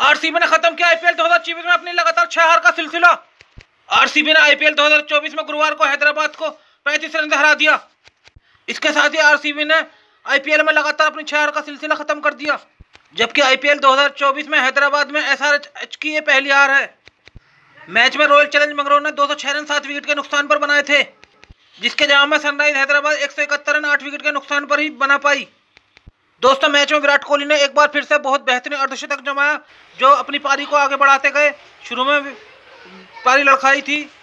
RCB ने खत्म किया आईपीएल 2024 में अपनी लगातार 6 हार का सिलसिला। आरसीबी ने आईपीएल 2024 में गुरुवार को हैदराबाद को 35 रन से हरा दिया। इसके साथ ही आरसीबी ने आईपीएल में लगातार अपनी 6 हार का सिलसिला खत्म कर दिया, जबकि आईपीएल 2024 में हैदराबाद में एसआरएच की ये पहली हार है। मैच में रॉयल चैलेंज बेंगलुरु ने 206 रन 7 विकेट के नुकसान पर बनाए थे, जिसके जवाब में सनराइज हैदराबाद 171 रन 8 विकेट के नुकसान पर ही बना पाई। दोस्तों, मैच में विराट कोहली ने एक बार फिर से बहुत बेहतरीन अर्धशतक जमाया, जो अपनी पारी को आगे बढ़ाते गए। शुरू में पारी लड़खड़ाई थी,